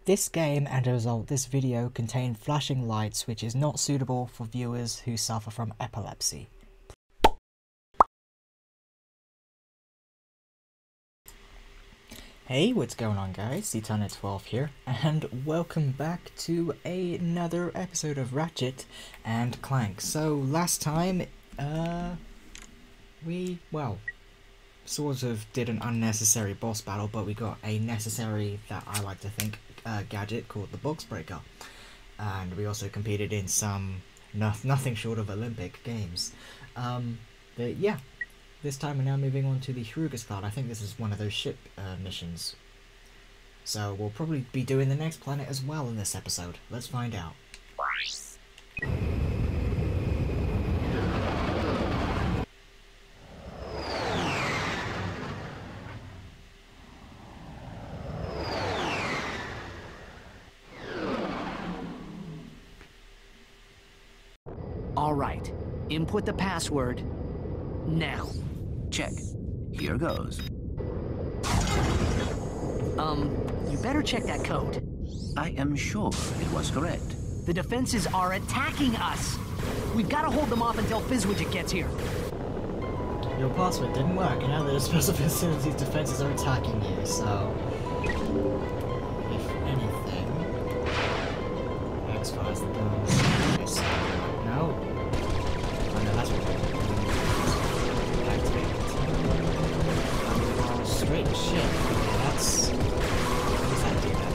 This game and as a result this video contain flashing lights which is not suitable for viewers who suffer from epilepsy. Hey, what's going on guys, Eternit12 here, and welcome back to another episode of Ratchet and Clank. So last time, we, sort of did an unnecessary boss battle, but we got a necessary, that I like to think, gadget called the Box Breaker. And we also competed in some, nothing short of Olympic games. But yeah. This time we're now moving on to the Hrugus Cloud. I think this is one of those ship missions. So we'll probably be doing the next planet as well in this episode. Let's find out. All right, input the password now. Check. Here goes. You better check that code. I am sure it was correct. The defenses are attacking us. We've got to hold them off until Fizzwidget gets here. Your password didn't work, and now there's special facilities defenses are attacking you, so... if anything... X-Files the guns... No? Oh no, that's what straight shit. Yeah, that's... What does that do then?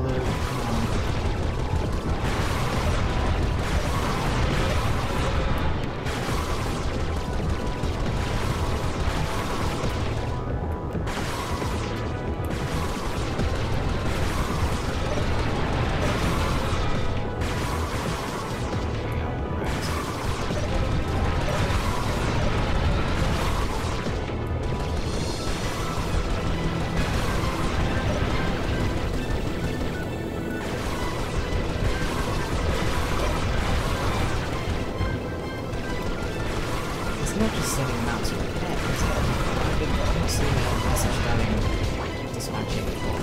through. Come on. Not just setting them out to repair, is it? I didn't see a message going dispatching before.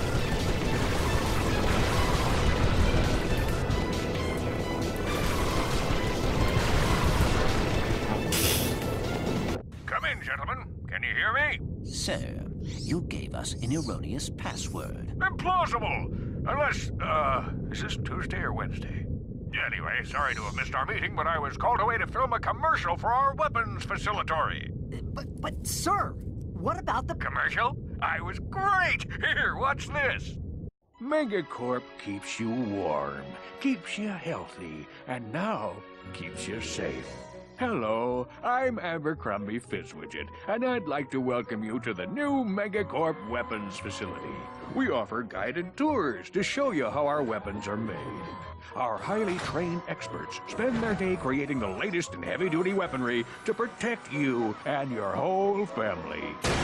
Come in, gentlemen. Can you hear me? Sir, you gave us an erroneous password. Implausible! Unless, is this Tuesday or Wednesday? Anyway, sorry to have missed our meeting, but I was called away to film a commercial for our weapons facilitatory. But, sir, what about the... Commercial? I was great! Here, watch this. Megacorp keeps you warm, keeps you healthy, and now keeps you safe. Hello, I'm Abercrombie Fizzwidget, and I'd like to welcome you to the new Megacorp Weapons Facility. We offer guided tours to show you how our weapons are made. Our highly trained experts spend their day creating the latest in heavy-duty weaponry to protect you and your whole family.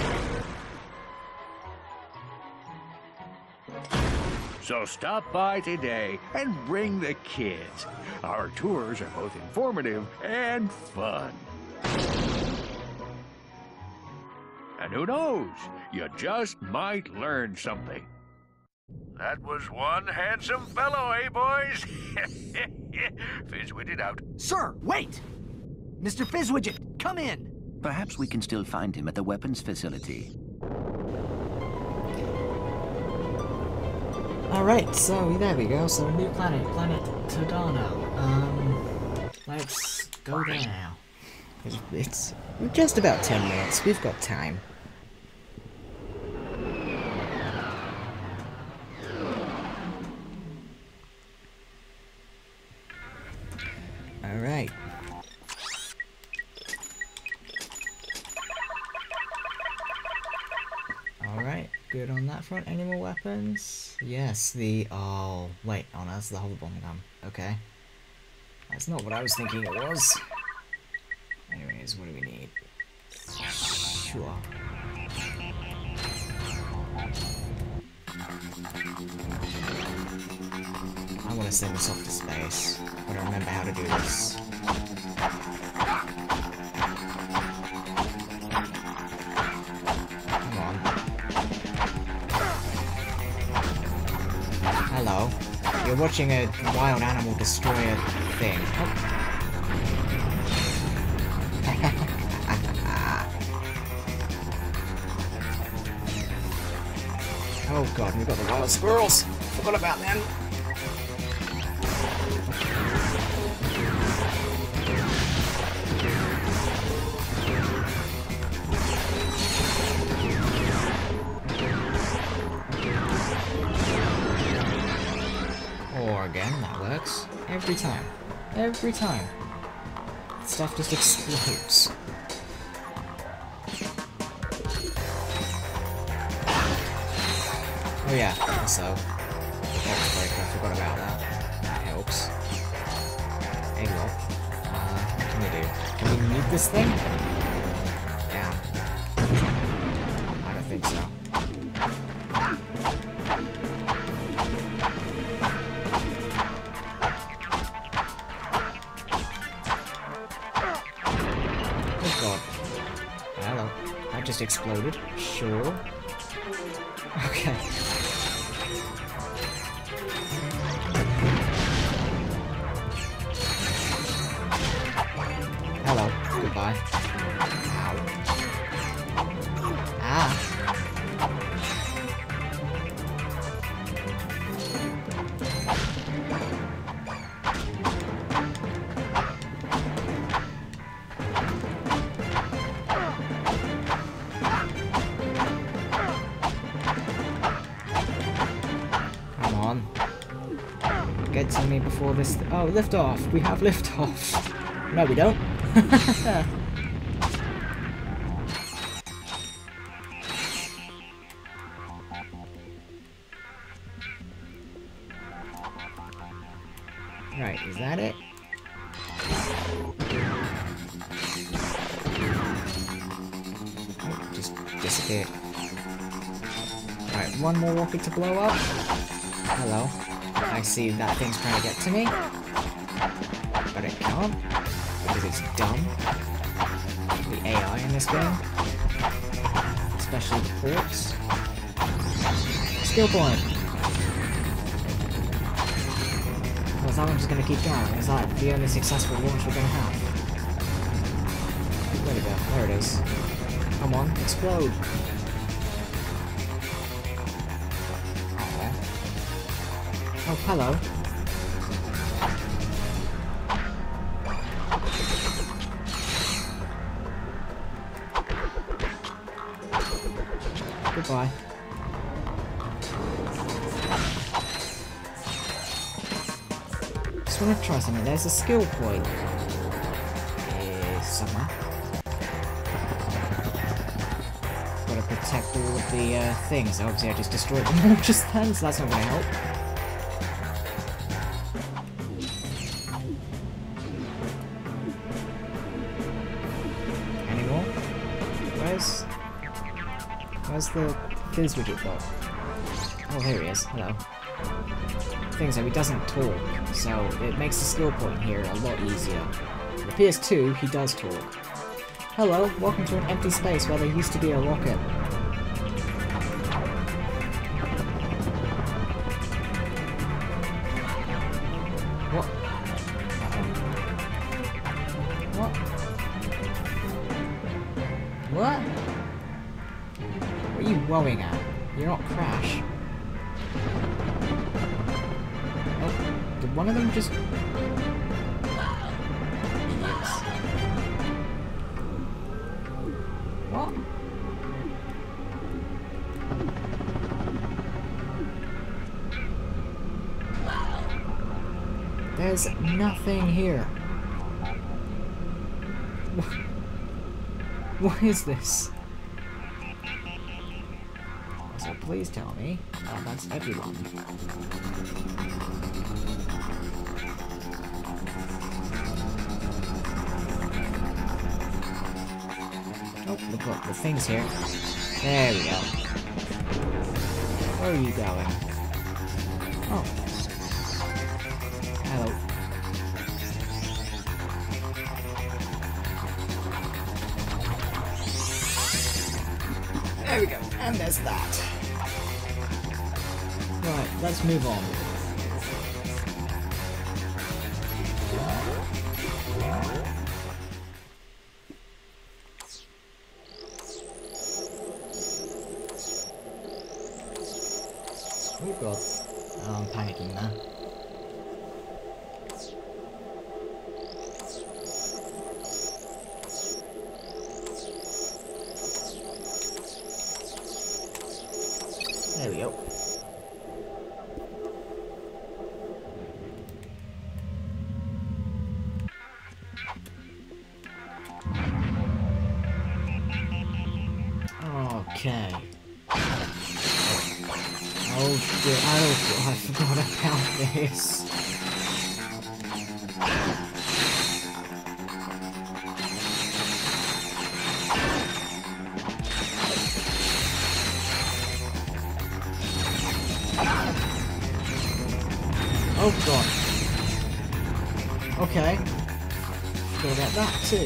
So stop by today and bring the kids. Our tours are both informative and fun. And who knows, you just might learn something. That was one handsome fellow, eh, boys? Fizzwidget out. Sir, wait! Mr. Fizzwidget, come in! Perhaps we can still find him at the weapons facility. Alright, so there we go. So, new planet, Planet Todano. Let's go there now. It's just about 10 minutes. We've got time. Alright. Alright, good on that front. Any more weapons? Yes, the... Oh, wait. Oh, no, that's the hover bomb gun. Okay. That's not what I was thinking it was. Anyways, what do we need? Sure. I want to send this off to space. I don't remember how to do this. Come on. Hello. You're watching a wild animal destroy a thing. Oh god, we've got the wild squirrels! Forgot about them! Or again, that works. Every time. Every time. Stuff just explodes. Oh yeah, also, Box Breaker, I forgot about that. That helps. A lot. What can we do? Do we need this thing? Yeah. I don't think so. Oh god. Hello. That just exploded. Sure. Okay. Hello. Goodbye. Ow. Ah. get to me before this... Oh, lift off. We have lift off. No, we don't. Right, is that it? Oh, just disappear. Right, one more rocket to blow up. Hello. I see that thing's trying to get to me. But it can't. Because it's dumb. The AI in this game. Especially the ports. Skill point! Well, is that one just gonna keep going? Is that the only successful launch we're gonna have? Where'd it go? There it is. Come on, explode! Oh, hello. Goodbye. Just want to try something. There's a skill point. Somewhere. Gotta protect all of the things. Obviously, I just destroyed them just then, so that's not gonna help. Where's the Fizzwidget bot? Oh, here he is. Hello. The thing is that he doesn't talk, so it makes the skill point here a lot easier. The PS2, he does talk. Hello, welcome to an empty space where there used to be a rocket. What? What? What? What are you woeing at? You're not Crash. Oh, did one of them just... Yes. What? There's nothing here. What is this? So please tell me that's everyone. Oh, look, the thing's here. There we go. Where are you going? Oh. Hello. There we go. And there's that. Right, let's move on. Oh god. Oh, I'm panicking now. There we go. Okay. Oh dear, oh, I forgot about this. Oh god. Okay. Gotta get that too.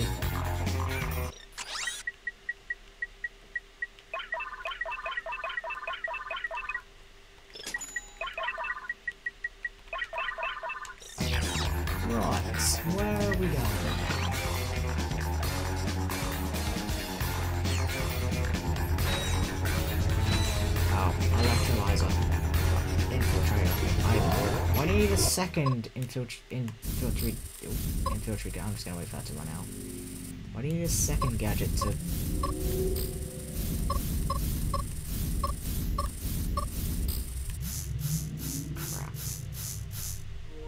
Right, where are we going? Oh, electrolyzer. Infiltrator. Why do you need a second infiltrate? I'm just gonna wait for that to run out. Why do you need a second gadget to... Crap.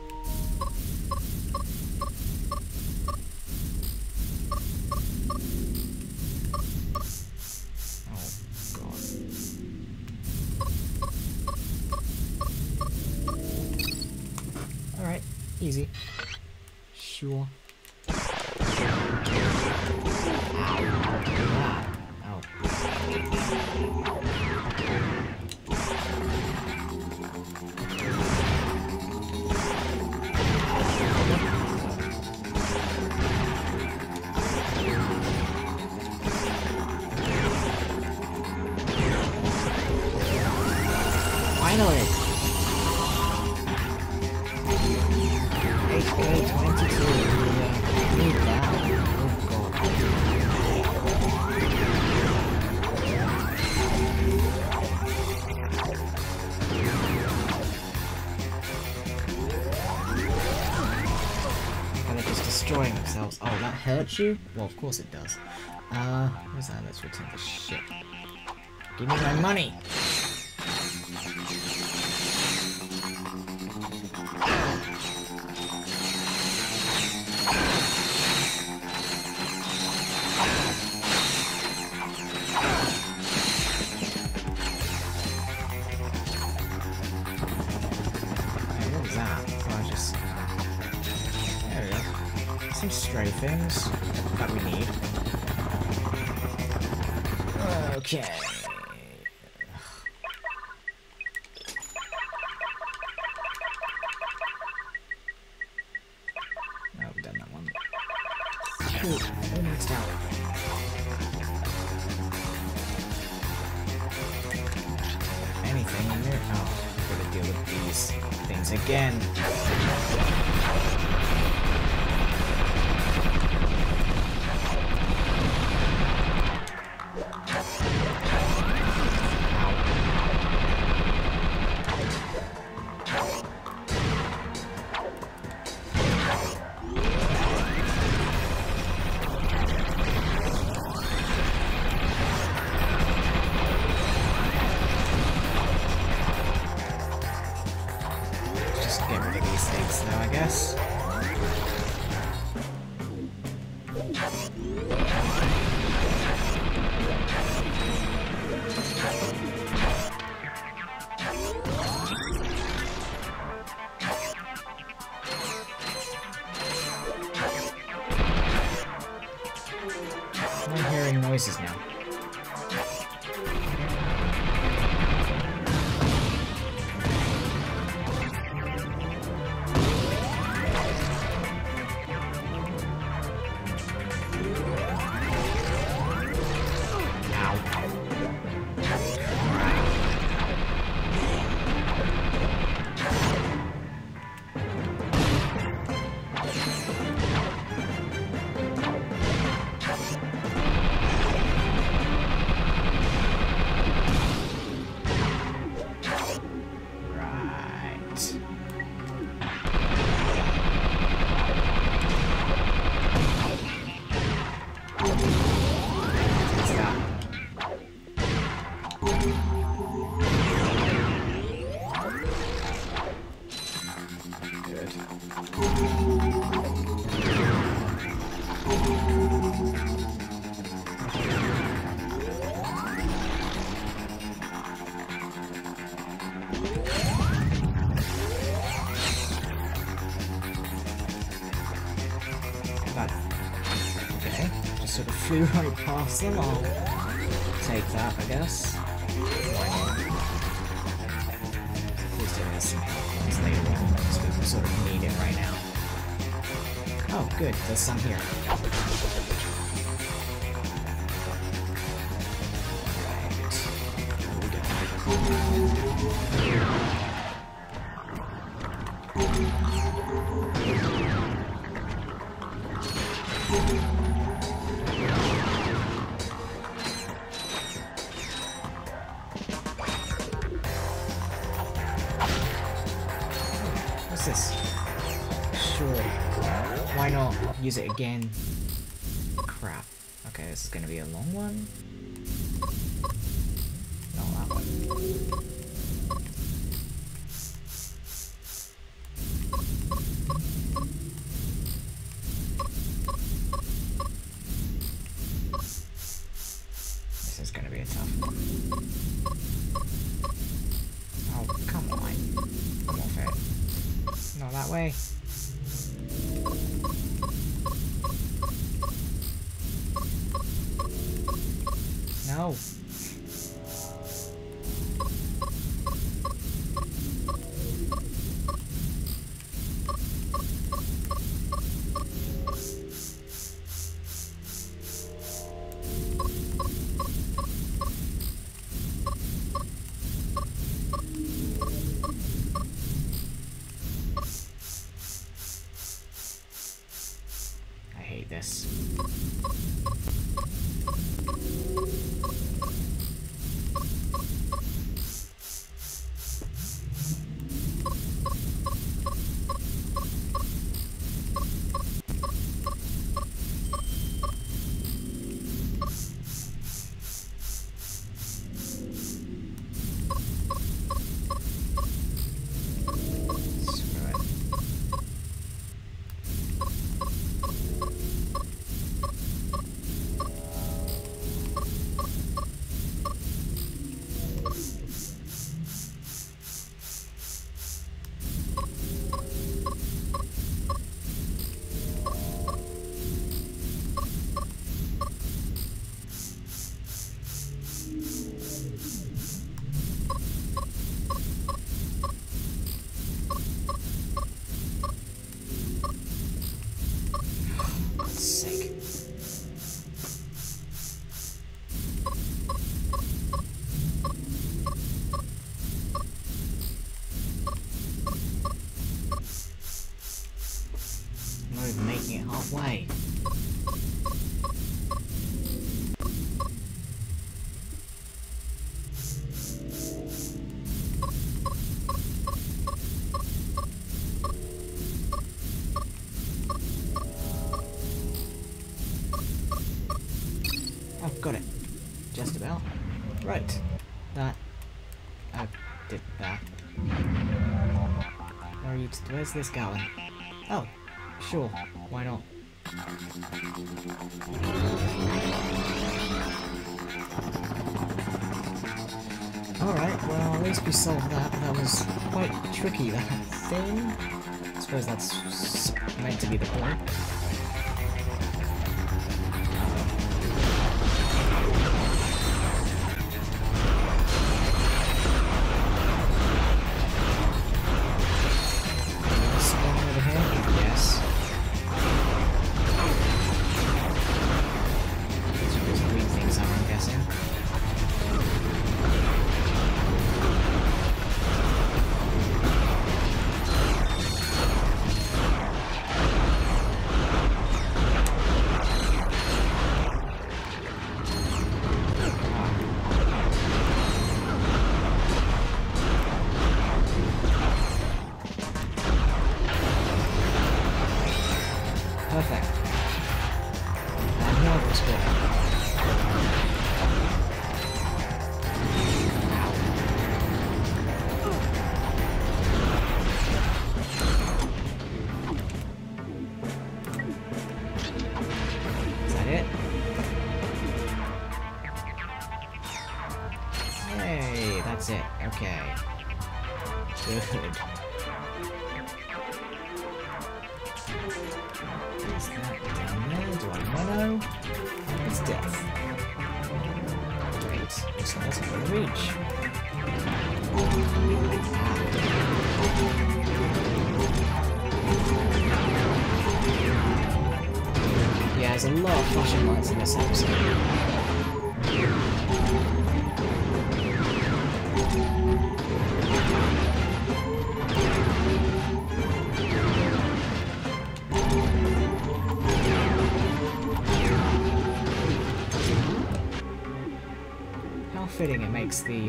Easy. Sure. Ow. Ow. Finally! HP 22. Need that. Oh god. They're just destroying themselves. Oh, that hurts you? Well, of course it does. Where's that? Let's return the ship. Give me my money! Some stray things that we need. Okay. Oh, we've done that one. Cool. Almost out. Anything in there? Oh, I've got to deal with these things again. Get rid of these things now, I guess. I'm hearing noises now. Okay, just sort of flew right past them. I'll take that, I guess. Please do have some health ones later on, because we sort of need it right now. Oh, good, there's some here. What's this? Sure. Why not use it again? Crap. Okay, this is gonna be a long one. No, that one. This is gonna be a tough one. Oh, come on. Come off it. Not that way. this. Making it halfway. I've got it. Just about. Right. That. I did that. Where's this going? Oh. Sure, why not? Alright, well at least we solved that. That was quite tricky, that thing. I suppose that's meant to be the point. Perfect. And now it's good. Is that it? Hey, that's it. Okay. Good. Is that down there? Do I know? It's death. Wait, looks like that's not going to reach. Yeah, there's a lot of flashing lights in this episode. Fitting it makes the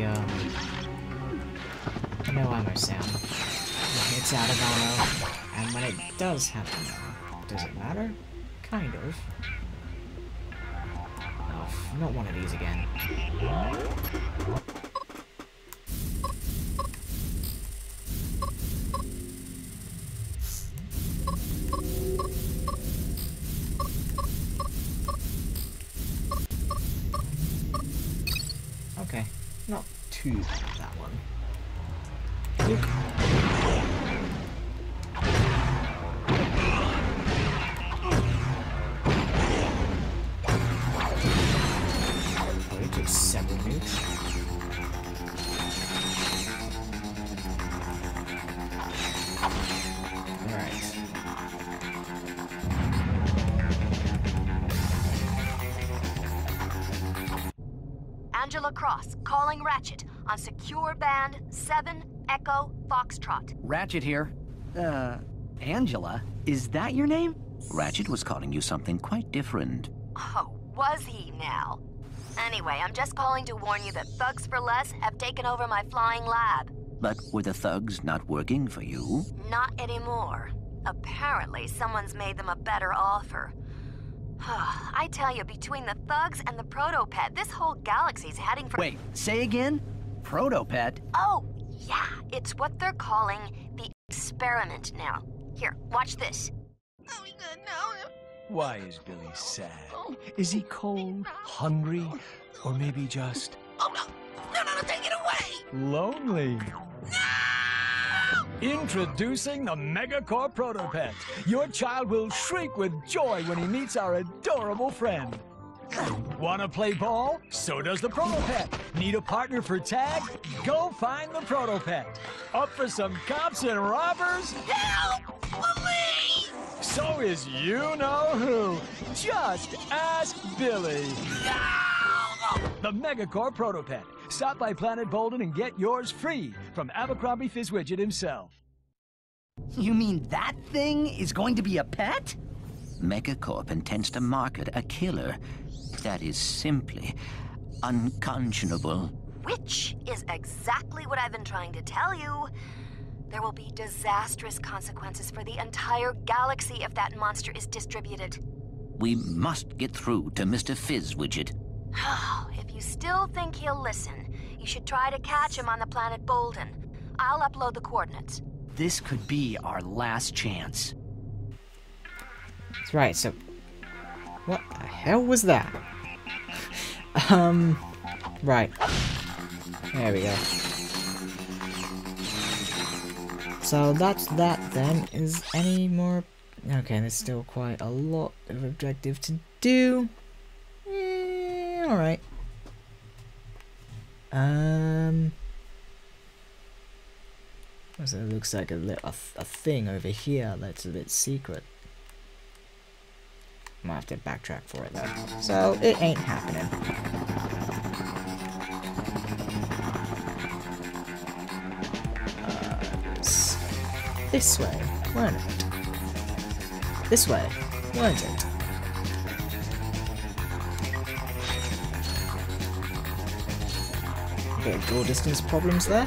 no ammo sound when it's out of ammo, and when it does have ammo, does it matter? Kind of. Oh, not one of these again. Okay, not too bad, that one. Luke. Oh, it took several nukes. Alright. Angela Cross, calling Ratchet on secure band 7 Echo Foxtrot. Ratchet here. Angela? Is that your name? Ratchet was calling you something quite different. Oh, was he now? Anyway, I'm just calling to warn you that Thugs for Less have taken over my flying lab. But were the thugs not working for you? Not anymore. Apparently, someone's made them a better offer. I tell you, between the Thugs and the Protopet, this whole galaxy's heading for— Wait, say again? Protopet? Oh, yeah, it's what they're calling the experiment now. Here, watch this. Why is Billy sad? Is he cold, hungry, or maybe just... Oh no! No, take it away! lonely? Introducing the Megacorp Protopet. Your child will shriek with joy when he meets our adorable friend. Want to play ball? So does the Protopet. Need a partner for tag? Go find the Protopet. Up for some cops and robbers? Help! Police! So is you-know-who. Just ask Billy. The Megacorp Protopet. Stop by Planet Bolden and get yours free from Abercrombie Fizzwidget himself. You mean that thing is going to be a pet? Megacorp intends to market a killer that is simply unconscionable. Which is exactly what I've been trying to tell you. There will be disastrous consequences for the entire galaxy if that monster is distributed. We must get through to Mr. Fizzwidget. If you still think he'll listen, you should try to catch him on the planet Bolden. I'll upload the coordinates. This could be our last chance. That's right, so... What the hell was that? Right. There we go. So that's that then. Is any more... Okay, there's still quite a lot of objective to do. Alright. So it looks like a thing over here that's a bit secret. Might have to backtrack for it though. So it ain't happening. This way, weren't it? This way, weren't it? Okay, door distance problems there.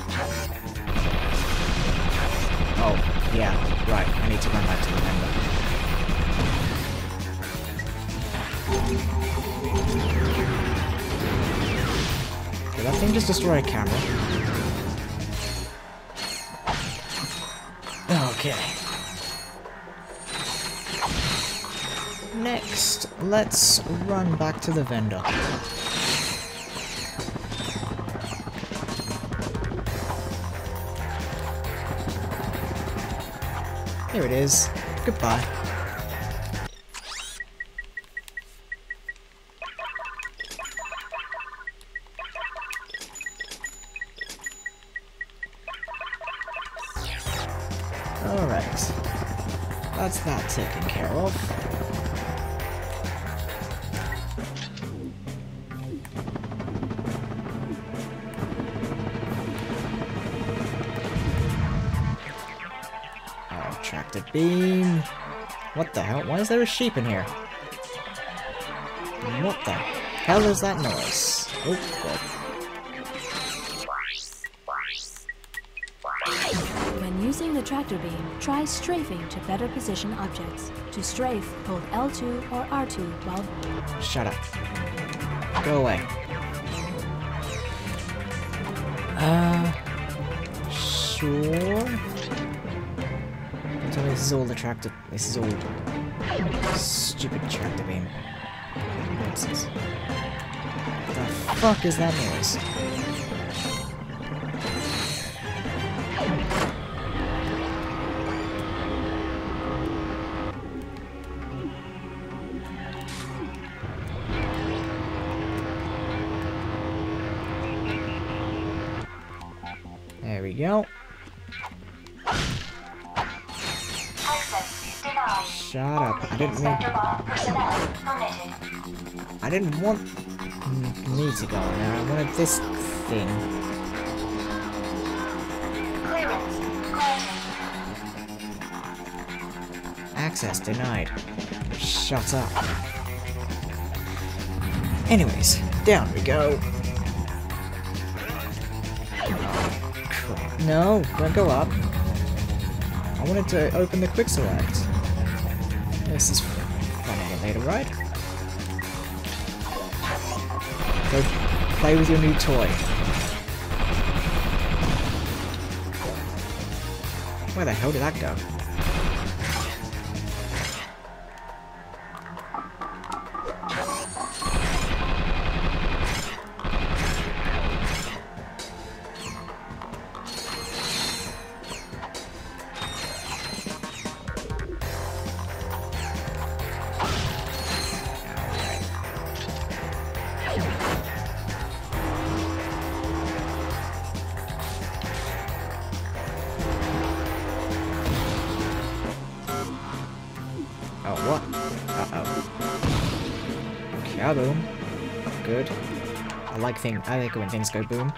Oh, yeah, right, I need to run back to the vendor. Did that thing just destroy a camera? Okay. Next, let's run back to the vendor. Here it is. Goodbye. Alright. That's that taken care of. Tractor beam. What the hell? Why is there a sheep in here? What the hell is that noise? Oh, God. When using the tractor beam, try strafing to better position objects. To strafe, hold L2 or R2 while... Shut up. Go away. Sure. So this is all the tractor. This is all stupid tractor beam. Nonsense. What the fuck is that noise? There we go. Shut up. I didn't want me to go in there. I wanted this thing. Access denied. Shut up. Anyways, down we go. Oh, crap. No, don't go up. I wanted to open the quick select. This is fun later, right? Go play with your new toy. Where the hell did that go? Oh, what? Uh-oh. Kaboom. Good. I like it when things go boom.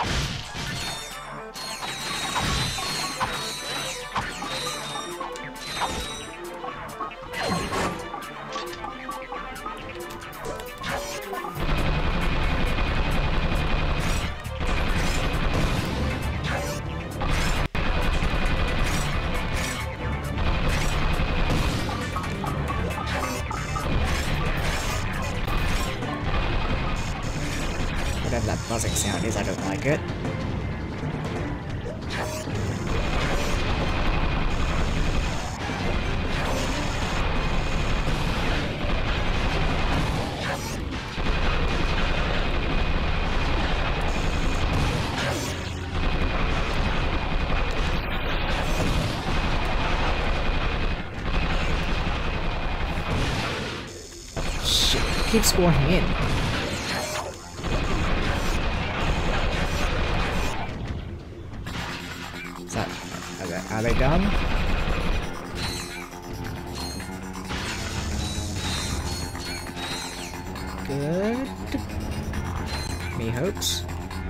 Whatever that buzzing sound is, I don't like it. Shit, it keeps spawning in. Are they done? Good. Me hopes.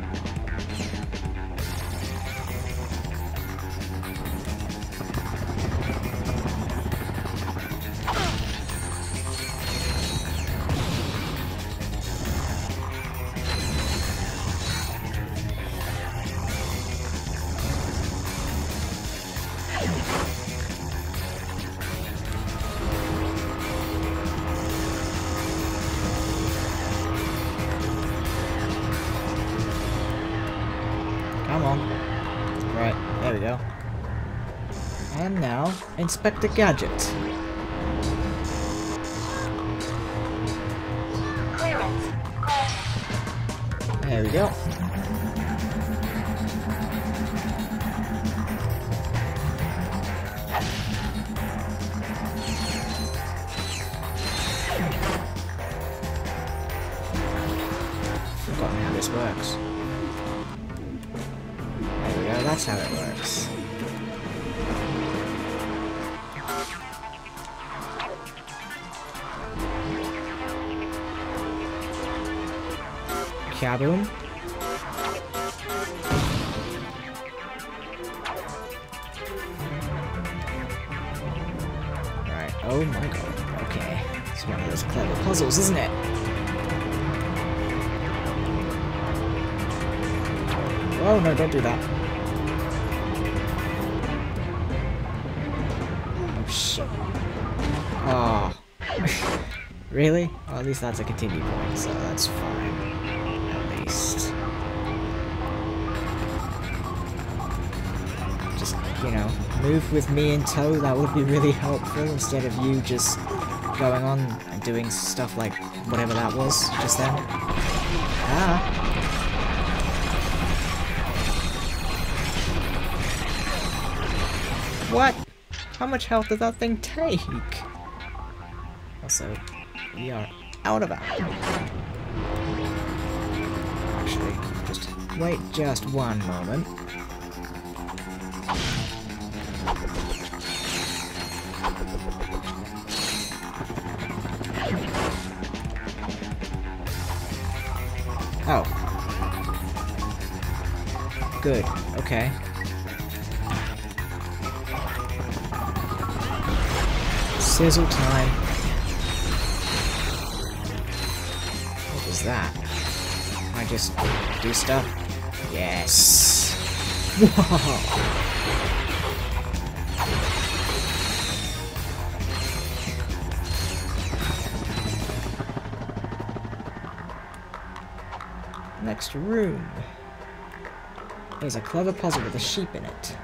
Come on. Right, there we go. And now, Inspector Gadget. Clearance granted. There we go. Forgotten how this works. There we go, that's how it works. Kaboom. Right, oh my god, okay. It's one of those clever puzzles, isn't it? Oh no, don't do that. Oh shit. Oh. Really? Well, at least that's a continue point, so that's fine. At least. Just, you know, move with me in tow, that would be really helpful, instead of you just going on and doing stuff like whatever that was just then. Ah. What? How much health does that thing take? Also, we are out of ammo. Actually, just wait just one moment. Oh. Good, okay. Sizzle time. What was that? I just do stuff? Yes. Whoa. Next room. There's a clever puzzle with a sheep in it.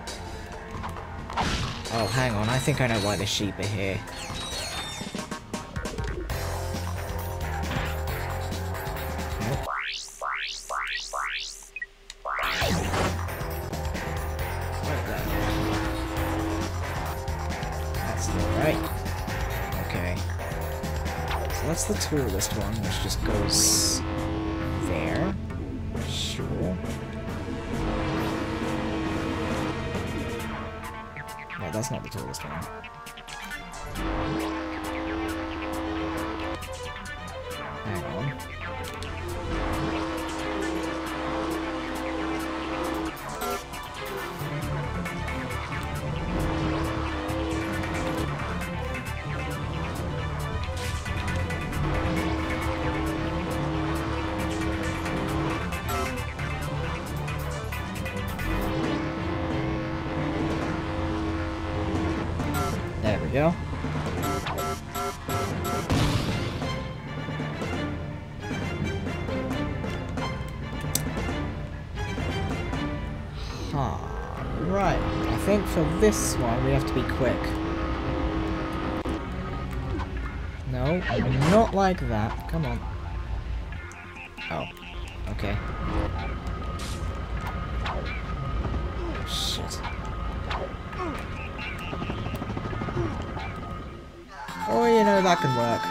Oh, hang on. I think I know why the sheep are here. Nope. Right there. That's not right. Okay. So that's the tallest one, which just goes there. Sure. No, that's not the tallest one. Hang on. There we go. Right. I think for this one we have to be quick. No, not like that. Come on. Oh. Okay. Shit. Oh, you know, that can work.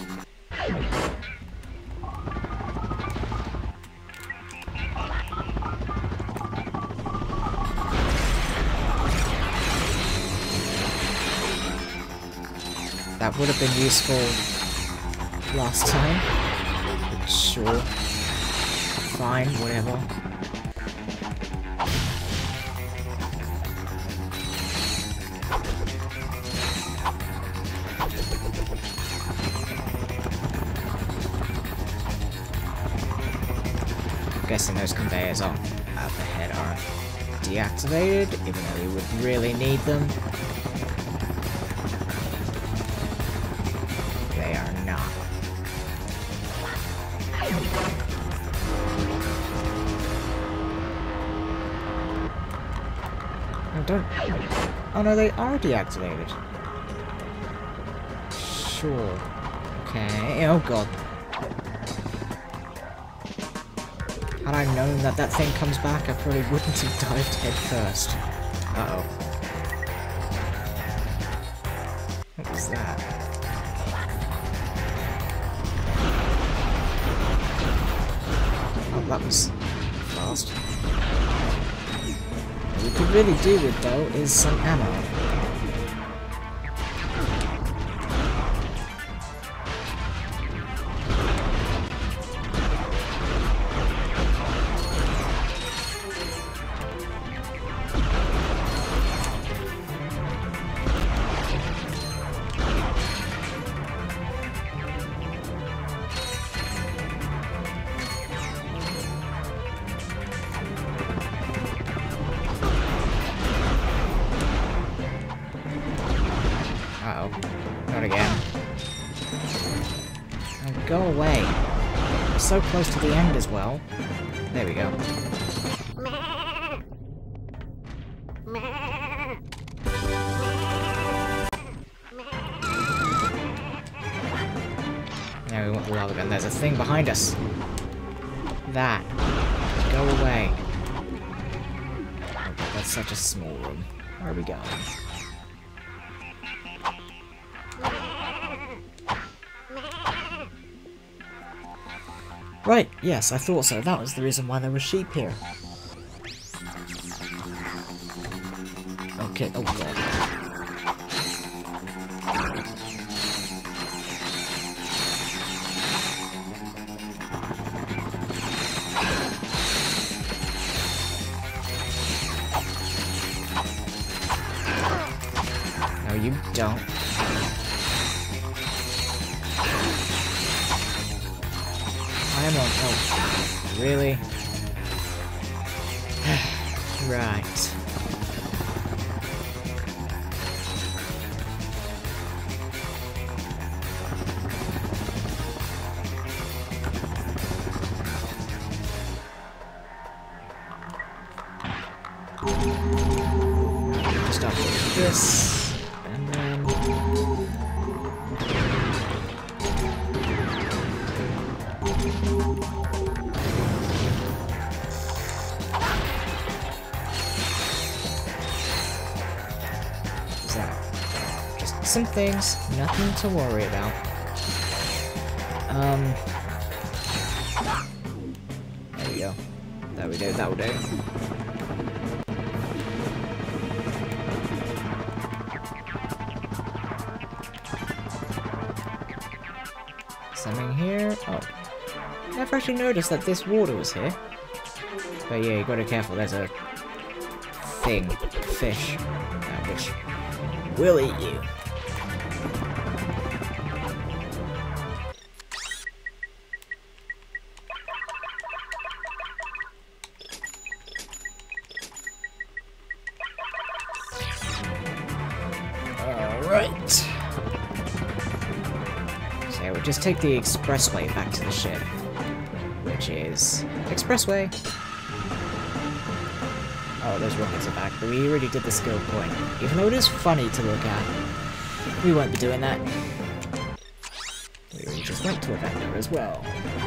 That would have been useful last time. But sure. Fine, whatever. I'm guessing those conveyors up ahead are deactivated, even though you would really need them. They are not. No, don't. Oh no, they are deactivated. Sure. Okay. Oh god. Had I known that that thing comes back, I probably wouldn't have dived head first. Uh-oh. What was that? Oh, that was fast. What we could really do with, though, is some ammo. Uh-oh. Not again. Oh, go away. We're so close to the end as well. There we go. Now we want the lava gun. There's a thing behind us. That. Go away. Oh, that's such a small room. Where are we going? Right, yes, I thought so. That was the reason why there were sheep here. Okay, oh god. No, you don't. am on. Oh, really? Right. Just after this, and then so, just some things, nothing to worry about. There we go. There we go, that will do. Something here. Oh, I never actually noticed that this water was here. But yeah, you gotta be careful. There's a fish, which will eat you. All right. So we'll just take the expressway back to the ship, which is expressway. Oh, those rockets are back, but we already did the skill point. Even though it is funny to look at, we won't be doing that. We already just went to a vector as well.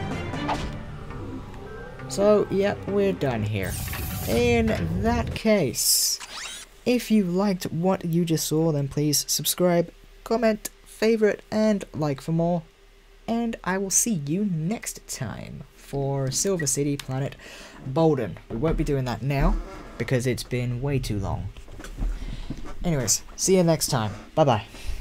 So, yep, we're done here. In that case, if you liked what you just saw, then please subscribe, comment, favorite, and like for more. And I will see you next time for Silver City Planet Bolden. We won't be doing that now because it's been way too long. Anyways, see you next time. Bye bye.